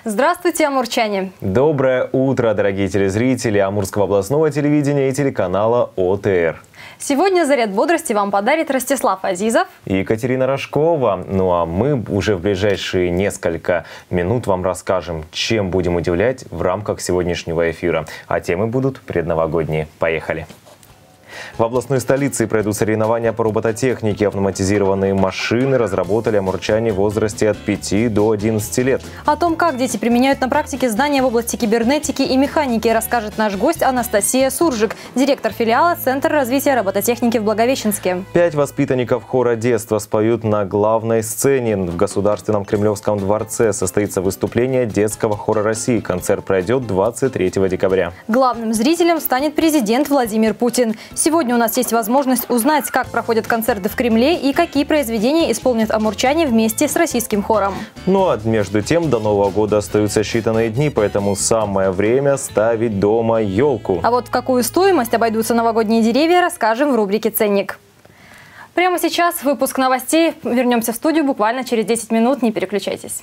Здравствуйте, амурчане! Доброе утро, дорогие телезрители Амурского областного телевидения и телеканала ОТР. Сегодня заряд бодрости вам подарит Ростислав Азизов и Екатерина Рожкова. Ну а мы уже в ближайшие несколько минут вам расскажем, чем будем удивлять в рамках сегодняшнего эфира. А темы будут предновогодние. Поехали! В областной столице пройдут соревнования по робототехнике. Автоматизированные машины разработали амурчане в возрасте от 5 до 11 лет. О том, как дети применяют на практике знания в области кибернетики и механики, расскажет наш гость Анастасия Суржик, директор филиала Центра развития робототехники в Благовещенске. 5 воспитанников хора детства споют на главной сцене. В Государственном Кремлевском дворце состоится выступление детского хора России. Концерт пройдет 23 декабря. Главным зрителем станет президент Владимир Путин. Сегодня у нас есть возможность узнать, как проходят концерты в Кремле и какие произведения исполнят амурчане вместе с российским хором. Ну а между тем до Нового года остаются считанные дни, поэтому самое время ставить дома елку. А вот в какую стоимость обойдутся новогодние деревья, расскажем в рубрике «Ценник». Прямо сейчас выпуск новостей. Вернемся в студию буквально через 10 минут. Не переключайтесь.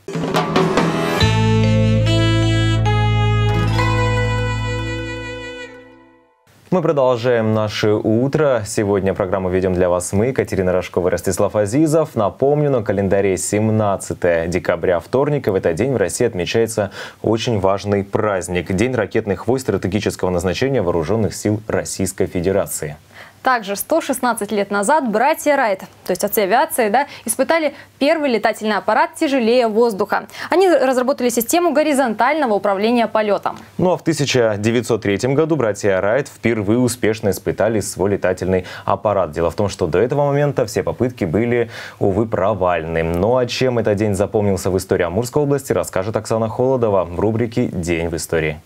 Мы продолжаем наше утро. Сегодня программу ведем для вас мы, Екатерина Рожкова и Ростислав Азизов. Напомню, на календаре 17 декабря, вторник, и в этот день в России отмечается очень важный праздник – День ракетных войск стратегического назначения Вооруженных сил Российской Федерации. Также 116 лет назад братья Райт, то есть отцы авиации, испытали первый летательный аппарат тяжелее воздуха. Они разработали систему горизонтального управления полетом. Ну а в 1903 году братья Райт впервые успешно испытали свой летательный аппарат. Дело в том, что до этого момента все попытки были, увы, провальны. Ну а чем этот день запомнился в истории Амурской области, расскажет Оксана Холодова в рубрике «День в истории».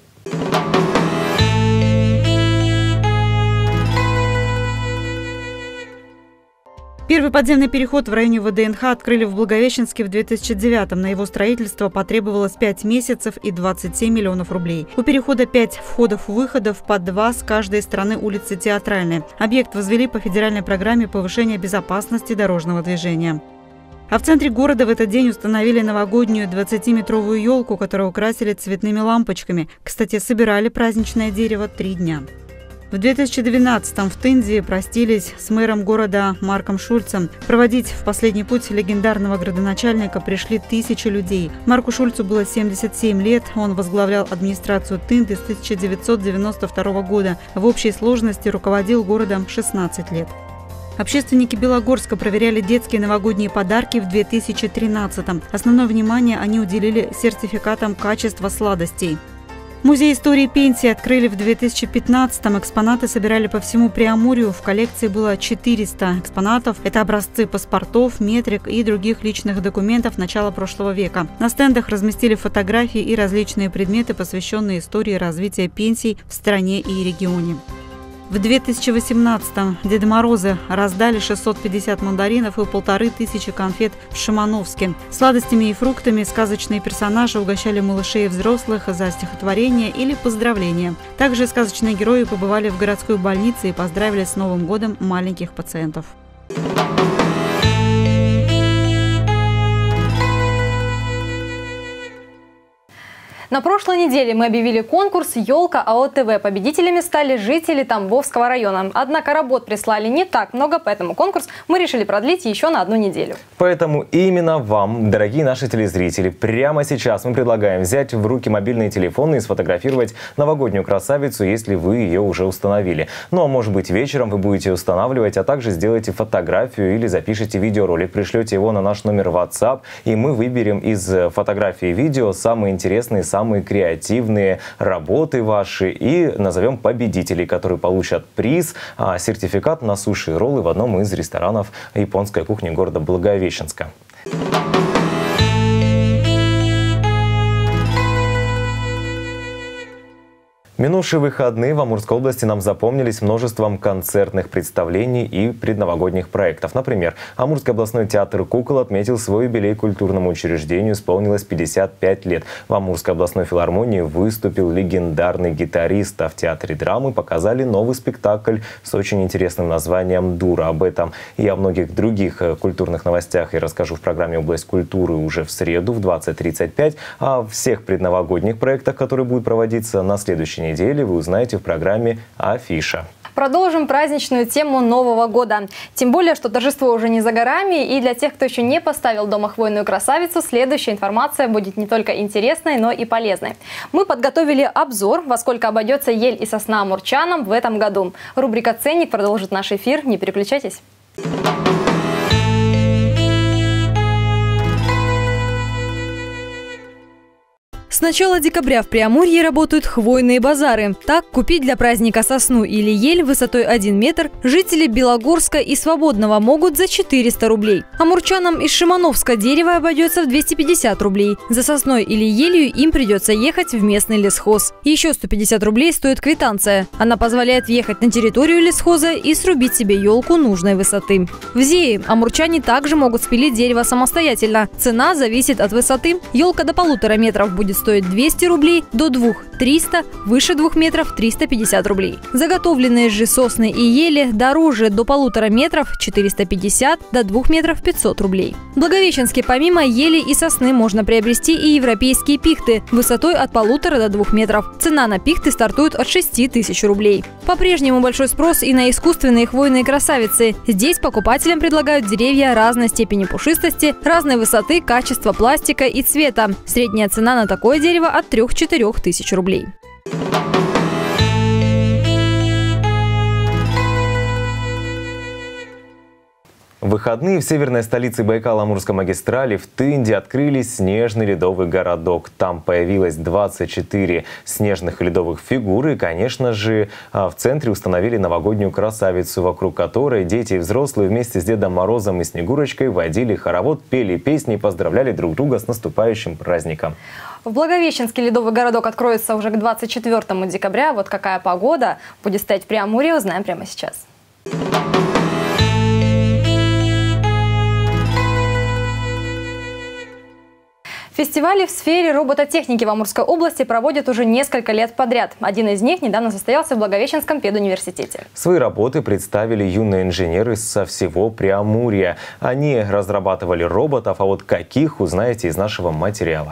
Первый подземный переход в районе ВДНХ открыли в Благовещенске в 2009-м. На его строительство потребовалось 5 месяцев и 27 миллионов рублей. У перехода 5 входов-выходов, по 2 с каждой стороны улицы Театральной. Объект возвели по федеральной программе повышения безопасности дорожного движения. А в центре города в этот день установили новогоднюю 20-метровую елку, которую украсили цветными лампочками. Кстати, собирали праздничное дерево 3 дня. В 2012-м в Тынде простились с мэром города Марком Шульцем. Проводить в последний путь легендарного градоначальника пришли тысячи людей. Марку Шульцу было 77 лет. Он возглавлял администрацию Тынды с 1992 года. В общей сложности руководил городом 16 лет. Общественники Белогорска проверяли детские новогодние подарки в 2013-м. Основное внимание они уделили сертификатам качества сладостей. Музей истории пенсии открыли в 2015-м. Экспонаты собирали по всему Преамурью. В коллекции было 400 экспонатов. Это образцы паспортов, метрик и других личных документов начала прошлого века. На стендах разместили фотографии и различные предметы, посвященные истории развития пенсий в стране и регионе. В 2018-м Деды Морозы раздали 650 мандаринов и 1500 конфет в Шимановске. Сладостями и фруктами сказочные персонажи угощали малышей и взрослых за стихотворения или поздравления. Также сказочные герои побывали в городской больнице и поздравили с Новым годом маленьких пациентов. На прошлой неделе мы объявили конкурс «Елка АО-ТВ». Победителями стали жители Тамбовского района. Однако работ прислали не так много, поэтому конкурс мы решили продлить еще на 1 неделю. Поэтому именно вам, дорогие наши телезрители, прямо сейчас мы предлагаем взять в руки мобильные телефоны и сфотографировать новогоднюю красавицу, если вы ее уже установили. Ну а может быть вечером вы будете устанавливать, а также сделайте фотографию или запишите видеоролик, пришлете его на наш номер WhatsApp, и мы выберем из фотографий и видео самые интересные, самые креативные работы ваши и назовем победителей, которые получат приз, сертификат на суши и роллы в одном из ресторанов японской кухни города Благовещенска. Минувшие выходные в Амурской области нам запомнились множеством концертных представлений и предновогодних проектов. Например, Амурский областной театр кукол отметил свой юбилей культурному учреждению, исполнилось 55 лет. В Амурской областной филармонии выступил легендарный гитарист, а в театре драмы показали новый спектакль с очень интересным названием «Дура». Об этом и о многих других культурных новостях я расскажу в программе «Область культуры» уже в среду в 20:35. А о всех предновогодних проектах, которые будут проводиться на следующей неделе, вы узнаете в программе «Афиша». Продолжим праздничную тему Нового года. Тем более, что торжество уже не за горами. И для тех, кто еще не поставил дома хвойную красавицу, следующая информация будет не только интересной, но и полезной. Мы подготовили обзор, во сколько обойдется ель и сосна амурчанам в этом году. Рубрика «Ценник» продолжит наш эфир. Не переключайтесь. С начала декабря в Преамурье работают хвойные базары. Так, купить для праздника сосну или ель высотой 1 метр жители Белогорска и Свободного могут за 400 рублей. Амурчанам из Шимановска дерево обойдется в 250 рублей. За сосной или елью им придется ехать в местный лесхоз. Еще 150 рублей стоит квитанция. Она позволяет въехать на территорию лесхоза и срубить себе елку нужной высоты. В Зее амурчане также могут спилить дерево самостоятельно. Цена зависит от высоты. Елка до 1,5 метров будет стоит 200 рублей, до 2 – 300, выше 2 метров – 350 рублей. Заготовленные же сосны и ели дороже, до 1,5 метров – 450, до 2 метров – 500 рублей. В Благовещенске помимо ели и сосны можно приобрести и европейские пихты высотой от 1,5 до 2 метров. Цена на пихты стартует от 6000 рублей. По-прежнему большой спрос и на искусственные хвойные красавицы. Здесь покупателям предлагают деревья разной степени пушистости, разной высоты, качества пластика и цвета. Средняя цена на такое дерево от 3–4 тысяч рублей. В выходные в северной столице Байкало-Амурской магистрали в Тынде открылись снежный ледовый городок. Там появилось 24 снежных ледовых фигур. И, конечно же, в центре установили новогоднюю красавицу, вокруг которой дети и взрослые вместе с Дедом Морозом и Снегурочкой водили хоровод, пели песни и поздравляли друг друга с наступающим праздником. В Благовещенске ледовый городок откроется уже к 24 декабря. Вот какая погода будет стоять в Преамурье, узнаем прямо сейчас. Фестивали в сфере робототехники в Амурской области проводят уже несколько лет подряд. Один из них недавно состоялся в Благовещенском педуниверситете. Свои работы представили юные инженеры со всего Преамурья. Они разрабатывали роботов, а вот каких, узнаете из нашего материала.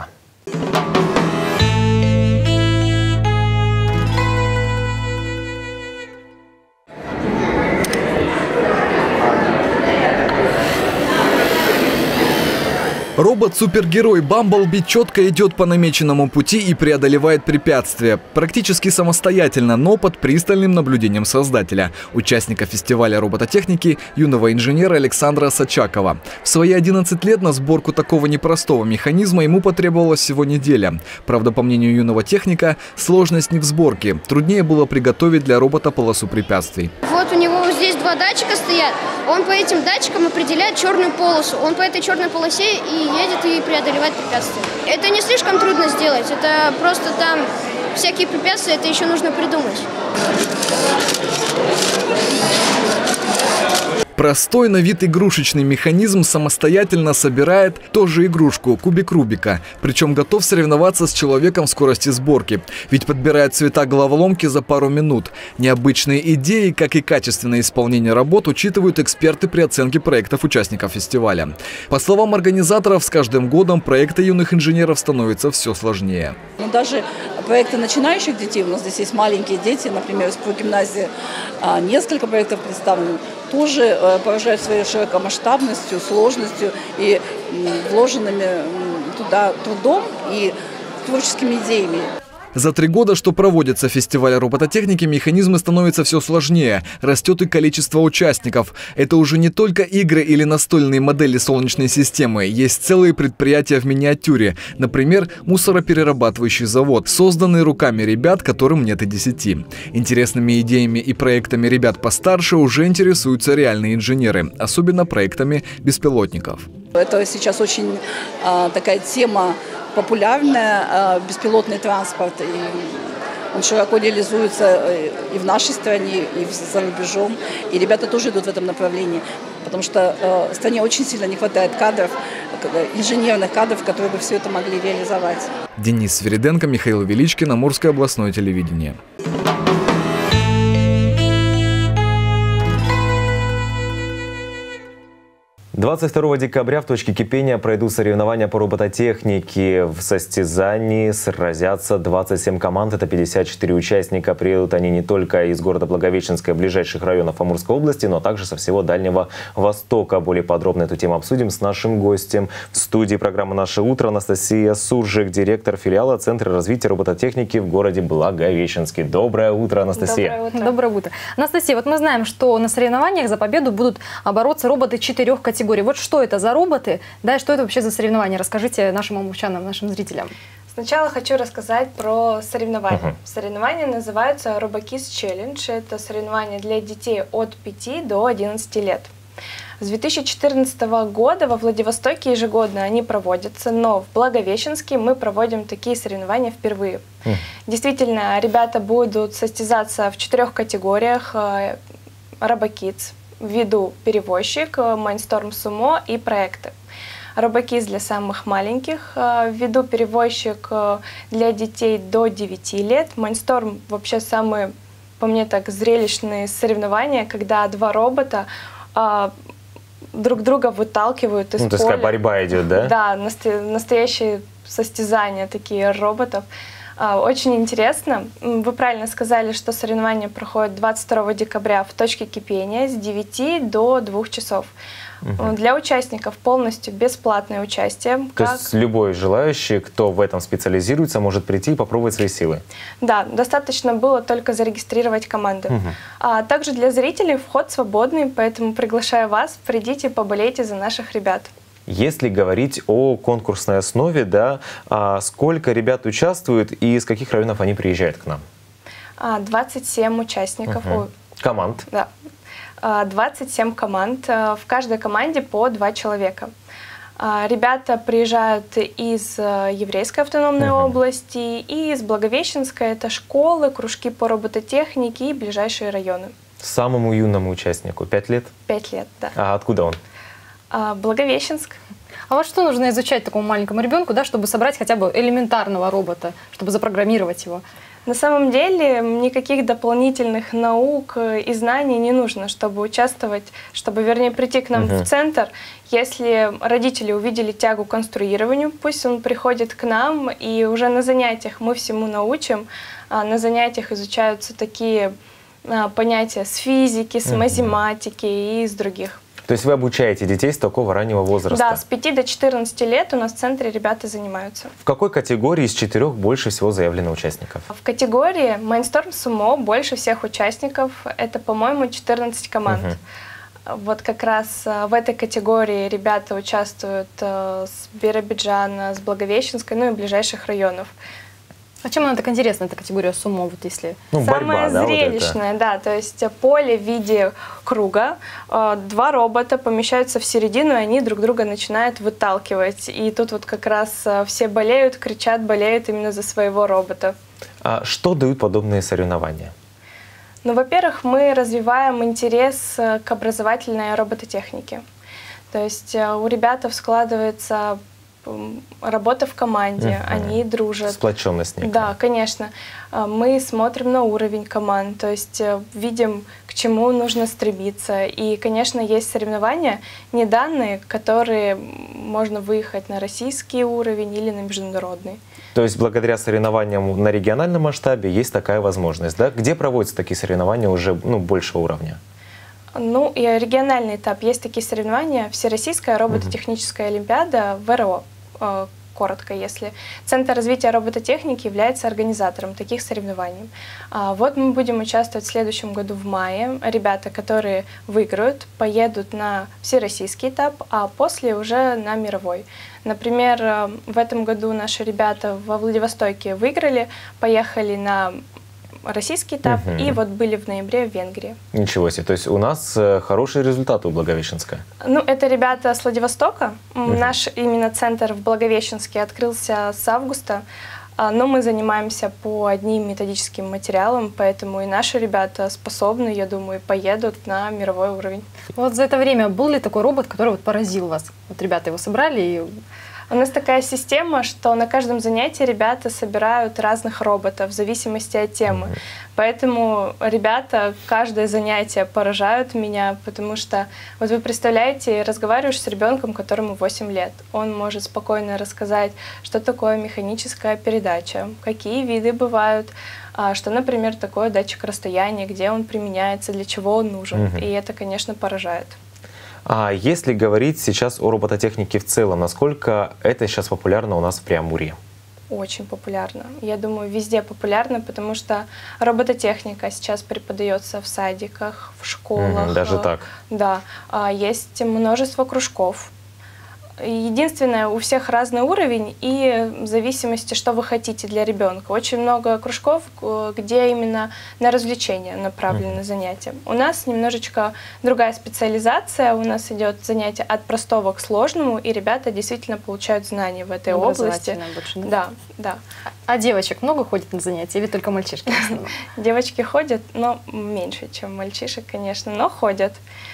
Робот-супергерой Бамблби четко идет по намеченному пути и преодолевает препятствия. Практически самостоятельно, но под пристальным наблюдением создателя, участника фестиваля робототехники, юного инженера Александра Сачакова. В свои 11 лет на сборку такого непростого механизма ему потребовалась всего неделя. Правда, по мнению юного техника, сложность не в сборке. Труднее было приготовить для робота полосу препятствий. Вот у него вот здесь 2 датчика стоят. Он по этим датчикам определяет черную полосу. Он по этой черной полосе и едет и преодолевает препятствия. Это не слишком трудно сделать. Это просто там всякие препятствия, это еще нужно придумать. Простой на вид игрушечный механизм самостоятельно собирает тоже игрушку – кубик Рубика. Причем готов соревноваться с человеком в скорости сборки. Ведь подбирает цвета головоломки за пару минут. Необычные идеи, как и качественное исполнение работ, учитывают эксперты при оценке проектов участников фестиваля. По словам организаторов, с каждым годом проекты юных инженеров становятся все сложнее. Даже проекты начинающих детей, у нас здесь есть маленькие дети, например, в гимназии несколько проектов представлены, тоже поражают своей широкомасштабностью, сложностью и вложенными туда трудом и творческими идеями. За 3 года, что проводится фестиваль робототехники, механизмы становятся все сложнее. Растет и количество участников. Это уже не только игры или настольные модели Солнечной системы. Есть целые предприятия в миниатюре. Например, мусороперерабатывающий завод, созданный руками ребят, которым нет и 10. Интересными идеями и проектами ребят постарше уже интересуются реальные инженеры. Особенно проектами беспилотников. Это сейчас очень такая тема популярная, беспилотный транспорт. И Он широко реализуется и в нашей стране, и за рубежом. И ребята тоже идут в этом направлении, потому что в стране очень сильно не хватает кадров, инженерных кадров, которые бы все это могли реализовать. Денис Свириденко, Михаил Величкин, Амурское областное телевидение. 22 декабря в точке кипения пройдут соревнования по робототехнике. В состязании сразятся 27 команд, это 54 участника. Приедут они не только из города Благовещенска и ближайших районов Амурской области, но также со всего Дальнего Востока. Более подробно эту тему обсудим с нашим гостем. В студии программы «Наше утро» Анастасия Суржик, директор филиала Центра развития робототехники в городе Благовещенске. Доброе утро, Анастасия. Доброе утро. Доброе утро. Анастасия, вот мы знаем, что на соревнованиях за победу будут бороться роботы 4 категорий. Вот что это за роботы, да, и что это вообще за соревнования? Расскажите нашим амурчанам, нашим зрителям. Сначала хочу рассказать про соревнования. Соревнования называются RoboKids Challenge. Это соревнования для детей от 5 до 11 лет. С 2014 года во Владивостоке ежегодно они проводятся, но в Благовещенске мы проводим такие соревнования впервые. Действительно, ребята будут состязаться в 4 категориях RoboKids, в виду перевозчик, Mindstorm Sumo и проекты. RoboKids для самых маленьких, в виду перевозчик для детей до 9 лет. Mindstorm вообще самые, по мне так, зрелищные соревнования, когда два робота друг друга выталкивают из поля. То есть такая борьба идет, да? Да, настоящие состязания такие роботов. Очень интересно. Вы правильно сказали, что соревнования проходят 22 декабря в точке кипения с 9 до 2 часов. Для участников полностью бесплатное участие. То есть любой желающий, кто в этом специализируется, может прийти и попробовать свои силы? Да, достаточно было только зарегистрировать команды. А также для зрителей вход свободный, поэтому приглашаю вас, придите, поболейте за наших ребят. Если говорить о конкурсной основе, да, сколько ребят участвуют и из каких районов они приезжают к нам? 27 участников. Команд? Да. 27 команд. В каждой команде по 2 человека. Ребята приезжают из Еврейской автономной области и из Благовещенска. Это школы, кружки по робототехнике и ближайшие районы. Самому юному участнику 5 лет? 5 лет, да. А откуда он? Благовещенск. А вот что нужно изучать такому маленькому ребенку, да, чтобы собрать хотя бы элементарного робота, чтобы запрограммировать его? На самом деле никаких дополнительных наук и знаний не нужно, чтобы участвовать, чтобы, вернее, прийти к нам в центр. Если родители увидели тягу к конструированию, пусть он приходит к нам, и уже на занятиях мы всему научим. На занятиях изучаются такие понятия с физики, с математики и из других. То есть вы обучаете детей с такого раннего возраста? Да, с 5 до 14 лет у нас в центре ребята занимаются. В какой категории из 4 больше всего заявлено участников? В категории Mindstorm Sumo больше всех участников. Это, по-моему, 14 команд. Вот как раз в этой категории ребята участвуют с Биробиджана, с Благовещенска, ну и ближайших районов. А чем она так интересна, эта категория сумо, вот если? Самое зрелищное, вот да, то есть поле в виде круга, 2 робота помещаются в середину, и они друг друга начинают выталкивать. И тут вот как раз все болеют, кричат, болеют именно за своего робота. А что дают подобные соревнования? Ну, во-первых, мы развиваем интерес к образовательной робототехнике. То есть у ребят складывается работа в команде, они дружат. Сплоченность некая. Да, конечно. Мы смотрим на уровень команд, то есть видим, к чему нужно стремиться. И, конечно, есть соревнования, не данные, которые можно выехать на российский уровень или на международный. То есть благодаря соревнованиям на региональном масштабе есть такая возможность, да? Где проводятся такие соревнования уже большего уровня? Ну, и региональный этап. Есть такие соревнования. Всероссийская робототехническая олимпиада, ВРО, коротко, если. Центр развития робототехники является организатором таких соревнований. Вот мы будем участвовать в следующем году в мае. Ребята, которые выиграют, поедут на всероссийский этап, а после уже на мировой. Например, в этом году наши ребята во Владивостоке выиграли, поехали на российский этап, и вот были в ноябре в Венгрии. Ничего себе, то есть у нас хорошие результаты у Благовещенска. Ну, это ребята с Владивостока. Наш именно центр в Благовещенске открылся с августа. но мы занимаемся по одним методическим материалам, поэтому и наши ребята способны, я думаю, поедут на мировой уровень. Вот за это время был ли такой робот, который вот поразил вас? Вот ребята его собрали и... У нас такая система, что на каждом занятии ребята собирают разных роботов в зависимости от темы. Поэтому ребята каждое занятие поражают меня, потому что, вот вы представляете, разговариваешь с ребенком, которому 8 лет. Он может спокойно рассказать, что такое механическая передача, какие виды бывают, что, например, такое датчик расстояния, где он применяется, для чего он нужен. И это, конечно, поражает. А если говорить сейчас о робототехнике в целом, насколько это сейчас популярно у нас в Преамурье? Очень популярно. Я думаю, везде популярно, потому что робототехника сейчас преподается в садиках, в школах. Даже так? Да. Есть множество кружков. Единственное, у всех разный уровень и в зависимости, что вы хотите для ребенка. Очень много кружков, где именно на развлечения направлены занятия. У нас немножечко другая специализация. У нас идет занятие от простого к сложному, и ребята действительно получают знания в этой области. Больше, да, да. А девочек много ходит на занятия или только мальчишки в основном? Девочки ходят, но меньше, чем мальчишек, конечно, но ходят.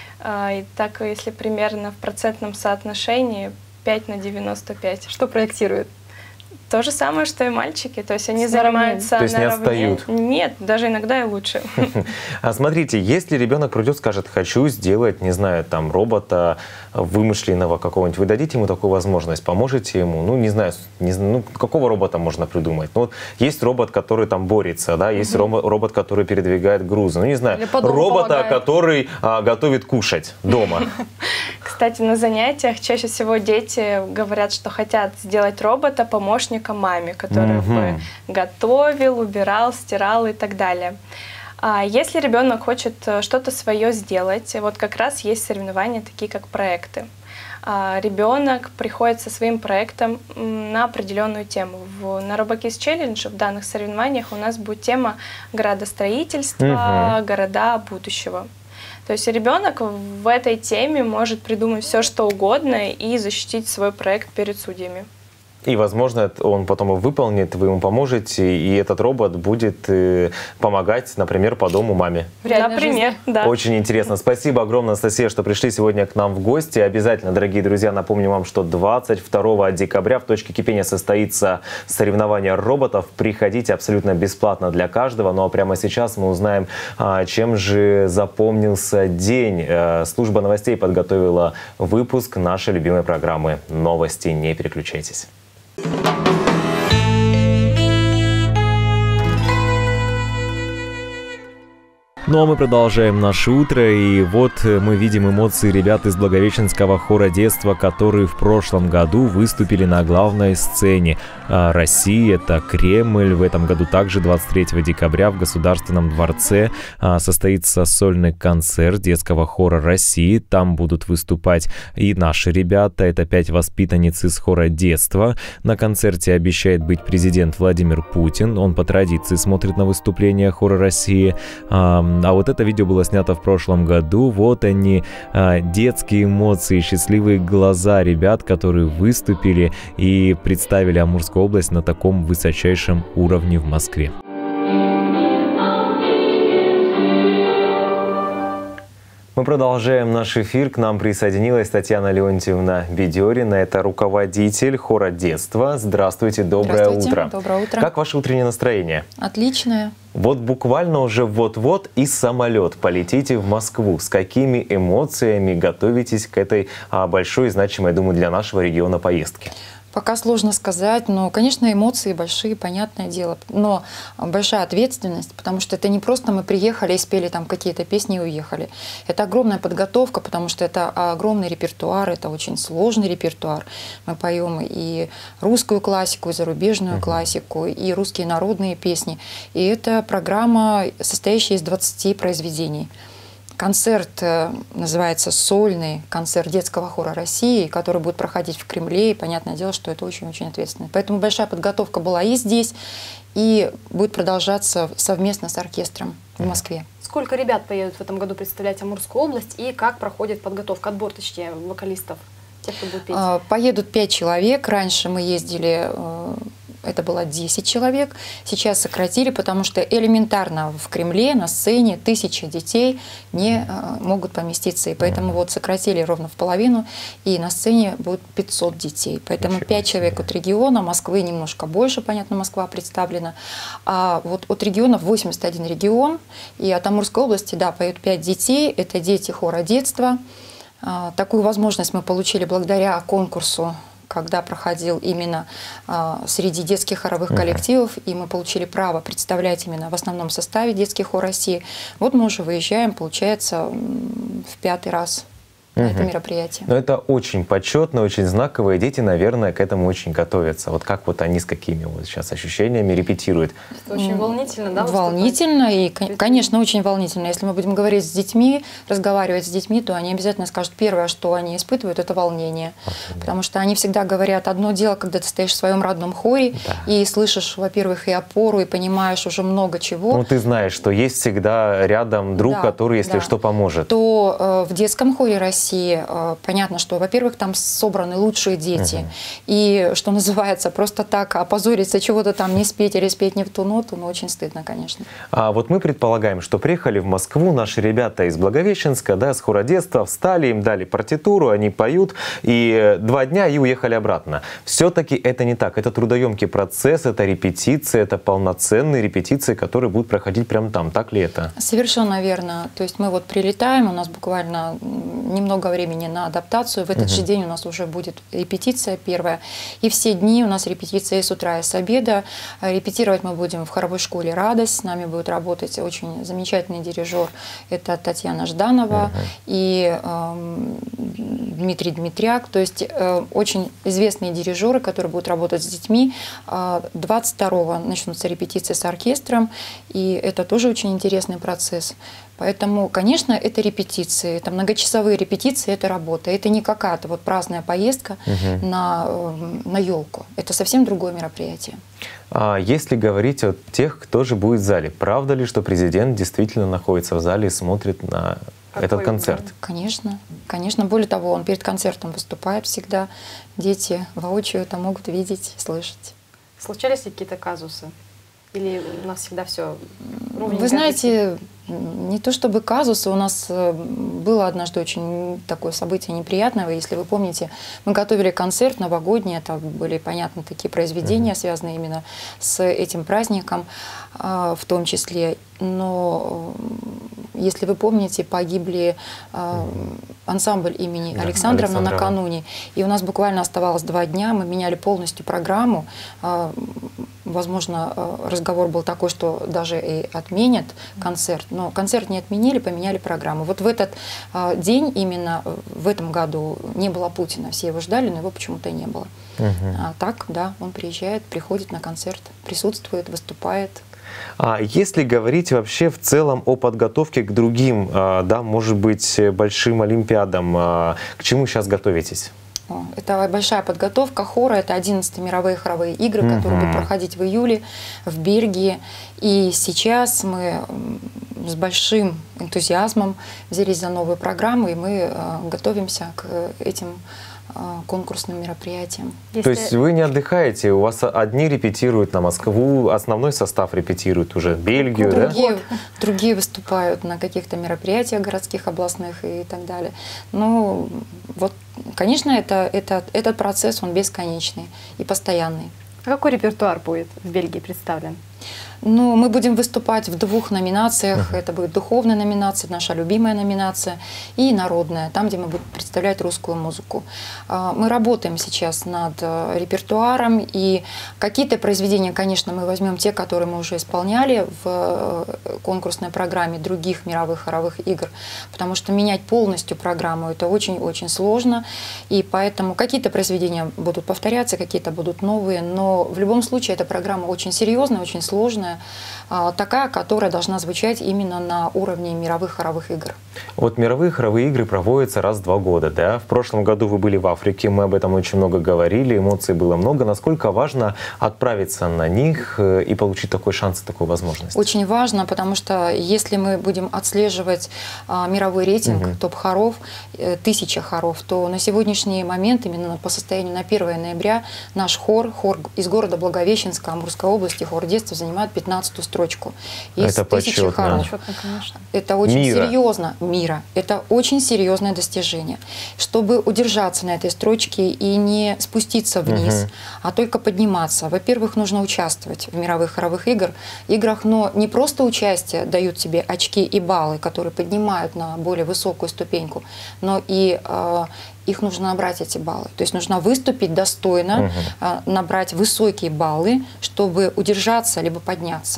И так, если примерно в процентном соотношении 5 на 95. Что проектируют? То же самое, что и мальчики. То есть они занимаются наравне. То есть не отстают? Нет, даже иногда и лучше. А смотрите, если ребенок придет, скажет, хочу сделать, не знаю, там, робота вымышленного какого-нибудь, вы дадите ему такую возможность, поможете ему? Ну, не знаю, какого робота можно придумать? Ну, вот есть робот, который там борется, да, есть робот, который передвигает грузы. Ну, не знаю, робота, который готовит кушать дома. Кстати, на занятиях чаще всего дети говорят, что хотят сделать робота помощника маме, который бы готовил, убирал, стирал и так далее. Если ребенок хочет что-то свое сделать, вот как раз есть соревнования, такие как проекты. Ребенок приходит со своим проектом на определенную тему. На RoboKids Challenge в данных соревнованиях у нас будет тема градостроительства, города будущего. То есть ребенок в этой теме может придумать все, что угодно и защитить свой проект перед судьями. И, возможно, он потом его выполнит, вы ему поможете, и этот робот будет помогать, например, по дому маме. Например, да. Очень интересно. Спасибо огромное, Анастасия, что пришли сегодня к нам в гости. Обязательно, дорогие друзья, напомню вам, что 22 декабря в точке кипения состоится соревнование роботов. Приходите абсолютно бесплатно для каждого. Ну а прямо сейчас мы узнаем, чем же запомнился день. Служба новостей подготовила выпуск нашей любимой программы «Новости». Не переключайтесь. Ну а мы продолжаем наше утро, и вот мы видим эмоции ребят из Благовещенского хора детства, которые в прошлом году выступили на главной сцене России, это Кремль. В этом году также 23 декабря в Государственном дворце состоится сольный концерт детского хора России. Там будут выступать и наши ребята, это 5 воспитанниц из хора детства. На концерте обещает быть президент Владимир Путин, он по традиции смотрит на выступления хора России. А вот это видео было снято в прошлом году. Вот они, детские эмоции, счастливые глаза ребят, которые выступили и представили Амурскую область на таком высочайшем уровне в Москве. Мы продолжаем наш эфир. К нам присоединилась Татьяна Леонтьевна Бедерина. Это руководитель хора детства. Здравствуйте, доброе утро. Доброе утро. Как ваше утреннее настроение? Отличное. Вот буквально уже вот-вот и самолет полетите в Москву. С какими эмоциями готовитесь к этой большой и значимой, я думаю, для нашего региона поездке? Пока сложно сказать, но, конечно, эмоции большие, понятное дело, но большая ответственность, потому что это не просто мы приехали и спели там какие-то песни и уехали. Это огромная подготовка, потому что это огромный репертуар, это очень сложный репертуар. Мы поем и русскую классику, и зарубежную классику, и русские народные песни. И это программа, состоящая из 20 произведений. Концерт называется «Сольный концерт детского хора России», который будет проходить в Кремле, и понятное дело, что это очень-очень ответственно. Поэтому большая подготовка была и здесь, и будет продолжаться совместно с оркестром в Москве. Сколько ребят поедут в этом году представлять Амурскую область, и как проходит подготовка, отбор, точнее, вокалистов, тех, кто будет петь? Поедут 5 человек. Раньше мы ездили это было 10 человек, сейчас сократили, потому что элементарно в Кремле на сцене 1000 детей не могут поместиться. И поэтому вот сократили ровно в половину, и на сцене будет 500 детей. Поэтому 5 человек от региона, Москвы немножко больше, понятно, Москва представлена. А вот от регионов 81 регион, и от Амурской области, да, поют 5 детей, это дети хора детства. Такую возможность мы получили благодаря конкурсу, когда проходил именно среди детских хоровых коллективов, и мы получили право представлять именно в основном составе детский хор России. Вот мы уже выезжаем, получается, в 5-й раз на это мероприятие. Но это очень почетно, очень знаково, и дети, наверное, к этому очень готовятся. Вот как вот они с какими вот сейчас ощущениями репетируют? Это очень волнительно, да? Волнительно, и, конечно, очень волнительно. Если мы будем говорить с детьми, разговаривать с детьми, то они обязательно скажут, первое, что они испытывают, это волнение. Потому что они всегда говорят, одно дело, когда ты стоишь в своем родном хоре, и слышишь, во-первых, и опору, и понимаешь уже много чего. Ну, ты знаешь, что есть всегда рядом друг, который, если что, поможет. То в детском хоре России понятно, что, во-первых, там собраны лучшие дети. И, что называется, просто так опозориться, чего-то там не спеть или спеть не в ту ноту, ну, очень стыдно, конечно. А вот мы предполагаем, что приехали в Москву наши ребята из Благовещенска, да, с хора детства, встали, им дали партитуру, они поют, и 2 дня и уехали обратно. Все-таки это не так. Это трудоемкий процесс, это репетиции, это полноценные репетиции, которые будут проходить прямо там. Так ли это? Совершенно верно. То есть мы вот прилетаем, у нас буквально немного времени на адаптацию. В этот же день у нас уже будет репетиция первая. И все дни у нас репетиция с утра и с обеда. Репетировать мы будем в хоровой школе «Радость». С нами будет работать очень замечательный дирижер. Это Татьяна Жданова и Дмитрий Дмитряк. То есть очень известные дирижеры, которые будут работать с детьми. 22-го начнутся репетиции с оркестром. И это тоже очень интересный процесс. Поэтому, конечно, это репетиции, это многочасовые репетиции, это работа. Это не какая-то вот праздная поездка на елку. Это совсем другое мероприятие. А если говорить о тех, кто же будет в зале, правда ли, что президент действительно находится в зале и смотрит на этот концерт? Конечно. Конечно. Более того, он перед концертом выступает всегда. Дети воочию это могут видеть, слышать. Случались ли какие-то казусы? Или у нас всегда все ровненько? Вы знаете, не то чтобы казусы, у нас было однажды очень такое событие неприятное. Если вы помните, мы готовили концерт новогодний, это были, понятно, такие произведения, связанные именно с этим праздником в том числе. Но если вы помните, погибли ансамбль имени Александровны накануне. И у нас буквально оставалось 2 дня, мы меняли полностью программу. Возможно, разговор был такой, что даже и отменят концерт. Но концерт не отменили, поменяли программу. Вот в этот день, именно в этом году, не было Путина. Все его ждали, но его почему-то и не было. А так, да, он приезжает, приходит на концерт, присутствует, выступает. А если говорить вообще в целом о подготовке к другим, да, может быть, большим олимпиадам, к чему сейчас готовитесь? Это большая подготовка хора, это 11-е мировые хоровые игры, которые будут проходить в июле в Бельгии. И сейчас мы с большим энтузиазмом взялись за новую программу, и мы готовимся к этим конкурсным мероприятиям. То есть вы не отдыхаете, у вас одни репетируют на Москву, основной состав репетирует уже Бельгию, другие выступают на каких-то мероприятиях городских, областных и так далее. Ну, вот, конечно, этот процесс, он бесконечный и постоянный. А какой репертуар будет в Бельгии представлен? Ну, мы будем выступать в 2 номинациях. Это будет духовная номинация, наша любимая номинация, и народная, там, где мы будем представлять русскую музыку. Мы работаем сейчас над репертуаром, и какие-то произведения, конечно, мы возьмем те, которые мы уже исполняли в конкурсной программе других мировых хоровых игр, потому что менять полностью программу это очень-очень сложно, и поэтому какие-то произведения будут повторяться, какие-то будут новые, но в любом случае эта программа очень серьезная, очень сложная, такая, которая должна звучать именно на уровне мировых хоровых игр. Вот мировые хоровые игры проводятся раз в 2 года, да? В прошлом году вы были в Африке, мы об этом очень много говорили, эмоций было много. Насколько важно отправиться на них и получить такой шанс, такую возможность? Очень важно, потому что если мы будем отслеживать мировой рейтинг топ-хоров, 1000 хоров, то на сегодняшний момент, именно по состоянию на 1 ноября, наш хор из города Благовещенска, Амурской области, хор детства, занимает 15-ю строчку. Из Это 1000 хоров. Это очень серьезно. Мира. Это очень серьезное достижение. Чтобы удержаться на этой строчке и не спуститься вниз, а только подниматься. Во-первых, нужно участвовать в мировых хоровых играх, но не просто участие дают тебе очки и баллы, которые поднимают на более высокую ступеньку, но и их нужно набрать, эти баллы. То есть нужно выступить достойно, набрать высокие баллы, чтобы удержаться либо подняться.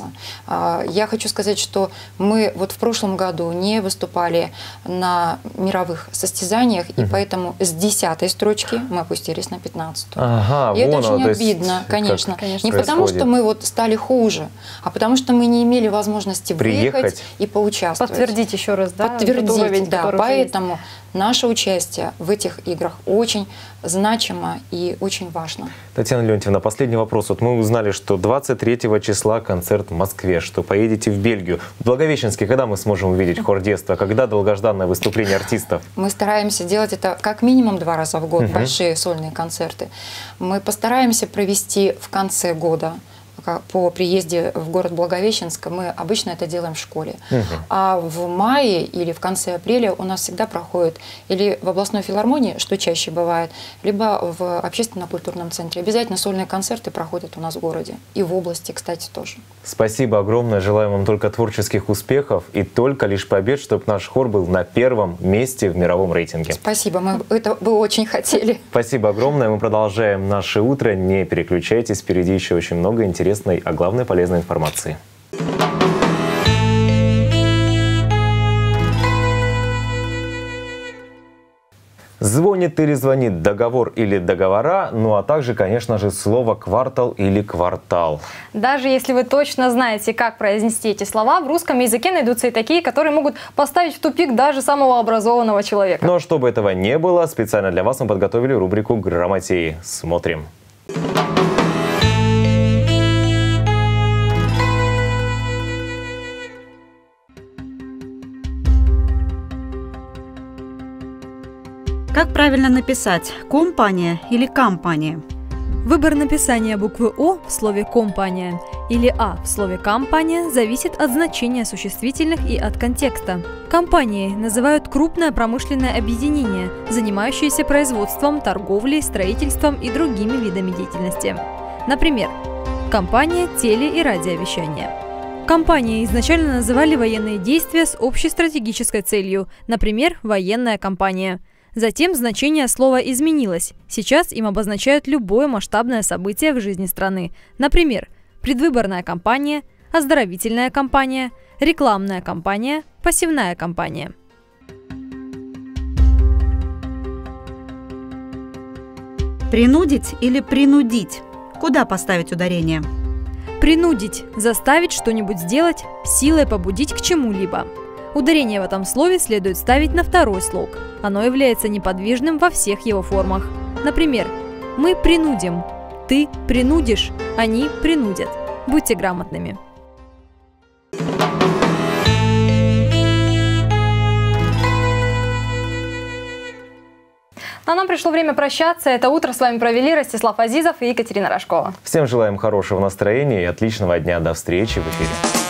Я хочу сказать, что мы вот в прошлом году не выступали на мировых состязаниях, и поэтому с 10-й строчки мы опустились на 15-ю. Ага, и это очень обидно, конечно. Не потому, что мы вот стали хуже, а потому, что мы не имели возможности выехать и поучаствовать. Подтвердить еще раз, да? Подтвердить, да. Поэтому наше участие в этих играх очень значимо и очень важно. Татьяна Леонтьевна, последний вопрос. Вот мы узнали, что 23 числа концерт в Москве, что поедете в Бельгию. В Благовещенске когда мы сможем увидеть хор детства? Когда долгожданное выступление артистов? Мы стараемся делать это как минимум 2 раза в год, большие сольные концерты. Мы постараемся провести в конце года. По приезде в город Благовещенск мы обычно это делаем в школе. А в мае или в конце апреля у нас всегда проходит или в областной филармонии, что чаще бывает, либо в общественно-культурном центре. Обязательно сольные концерты проходят у нас в городе. И в области, кстати, тоже. Спасибо огромное. Желаем вам только творческих успехов и только лишь побед, чтобы наш хор был на 1-м месте в мировом рейтинге. Спасибо. Мы это бы очень хотели. Спасибо огромное. Мы продолжаем наше утро. Не переключайтесь. Впереди еще очень много интересного, а главное полезной информации. Звонит или звонит, договор или договора, ну а также, конечно же, слово «квартал» или «квартал». Даже если вы точно знаете, как произнести эти слова, в русском языке найдутся и такие, которые могут поставить в тупик даже самого образованного человека. Но чтобы этого не было, специально для вас мы подготовили рубрику «Грамотеи». Смотрим. Как правильно написать – компания или компания? Выбор написания буквы «О» в слове «компания» или «А» в слове «компания» зависит от значения существительных и от контекста. Компанией называют крупное промышленное объединение, занимающееся производством, торговлей, строительством и другими видами деятельности. Например, компания теле- и радиовещания. Компанией изначально называли военные действия с общей стратегической целью, например, военная кампания. Затем значение слова изменилось. Сейчас им обозначают любое масштабное событие в жизни страны. Например, предвыборная кампания, оздоровительная кампания, рекламная кампания, посевная кампания. Принудить или принудить? Куда поставить ударение? Принудить – заставить что-нибудь сделать, силой побудить к чему-либо. Ударение в этом слове следует ставить на второй слог. Оно является неподвижным во всех его формах. Например, мы принудим, ты принудишь, они принудят. Будьте грамотными. А нам пришло время прощаться. Это утро с вами провели Ростислав Азизов и Екатерина Рожкова. Всем желаем хорошего настроения и отличного дня. До встречи в эфире.